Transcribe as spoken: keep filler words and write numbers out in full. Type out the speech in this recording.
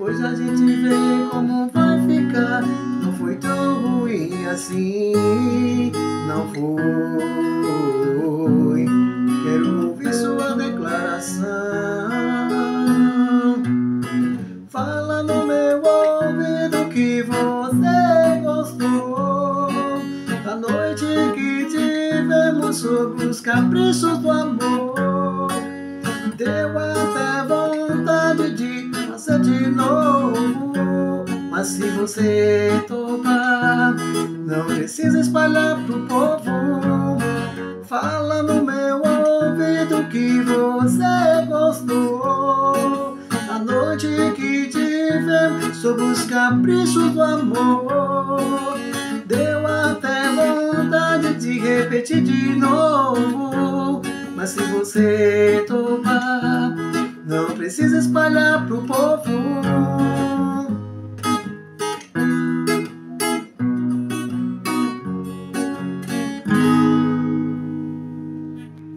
depois a gente vê como vai ficar. Não foi tão ruim assim, não foi. Quero ouvir sua declaração. Fala no meu ouvido que você gostou da noite que tivemos sobre os caprichos do amor. Deu até vontade de fazer de novo, mas se você topar, não precisa espalhar pro povo. Fala no meu ouvido que você gostou da noite que tivemos sob os caprichos do amor. Deu até vontade de repetir de novo, mas se você topar, não precisa espalhar pro povo.